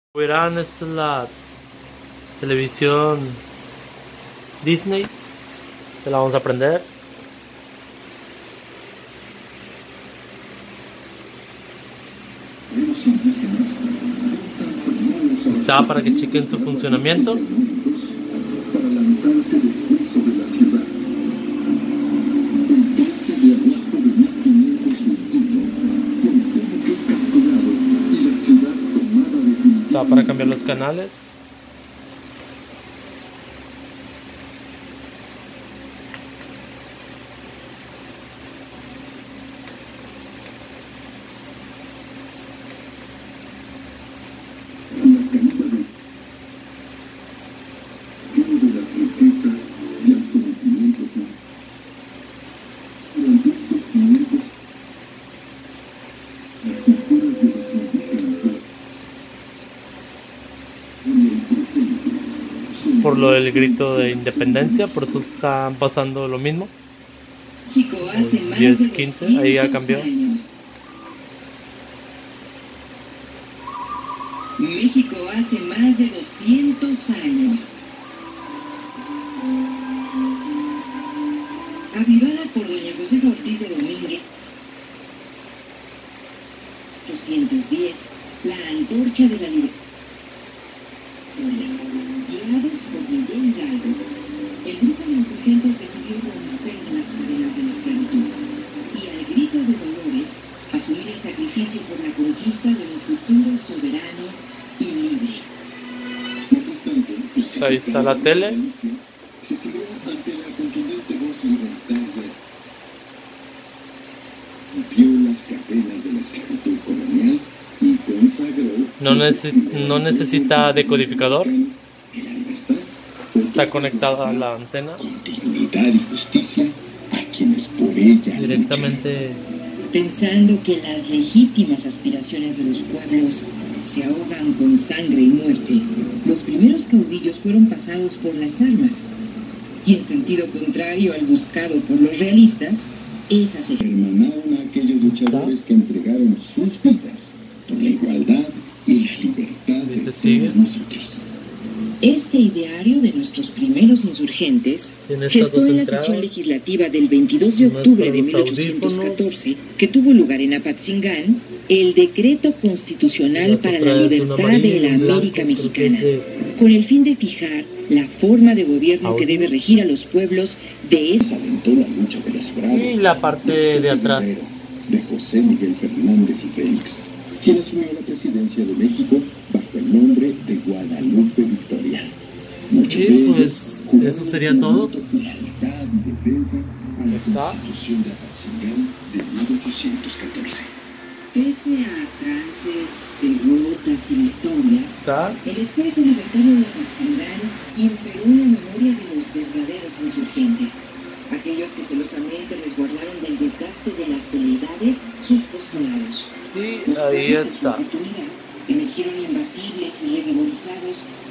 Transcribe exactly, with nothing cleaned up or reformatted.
Verán, esta es la televisión Disney. Te la vamos a prender. Está para que chequen su funcionamiento. Está para cambiar los canales. Por lo del grito de independencia, por eso están pasando lo mismo. diez, quince, ahí ya cambió. México hace más de doscientos años. Avivada por doña Josefa Ortiz de Domínguez. ochocientos diez, la antorcha de la libertad. Guiados por Miguel Hidalgo, el grupo de insurgentes decidió romper las cadenas de la esclavitud y, al grito de dolores, asumir el sacrificio por la conquista de un futuro soberano y libre. Pues ahí está la tele. Se siguió ante la contundente voz libertaria. Rompió las cadenas de la esclavitud colonial y consagró. No, neces no necesita decodificador. Está conectada a la antena. Con dignidad y justicia a quienes por ella Directamente. Pensando que las legítimas aspiraciones de los pueblos se ahogan con sangre y muerte, los primeros caudillos fueron pasados por las armas. Y en sentido contrario al buscado por los realistas, esas hermanaron a aquellos luchadores que entregaron sus vidas por la igualdad y la libertad de todos nosotros. Este ideario de nuestros primeros insurgentes gestó en la sesión legislativa del veintidós de octubre de mil ochocientos catorce, que tuvo lugar en Apatzingán, el Decreto Constitucional para la Libertad de la América Mexicana, con el fin de fijar la forma de gobierno que debe regir a los pueblos de esa. Alentó la lucha de los bravos Y la parte de atrás de José Miguel Fernández y Félix, quien asumió la presidencia de México bajo el nombre de Guadalupe Victoria. Muchos de ellos, pues eso sería todo. Lealtad y defensa a la ¿Está? Constitución de Apatzingán de mil ochocientos catorce. Pese a trances, derrotas y victorias, ¿Está? el espíritu libertario de Apatzingán imperó en la memoria de los verdaderos insurgentes, aquellos que celosamente resguardaron del desgaste de las veleidades sus postulados. Y Los ahí cuales en su está. oportunidad emergieron imbatibles y revigorizados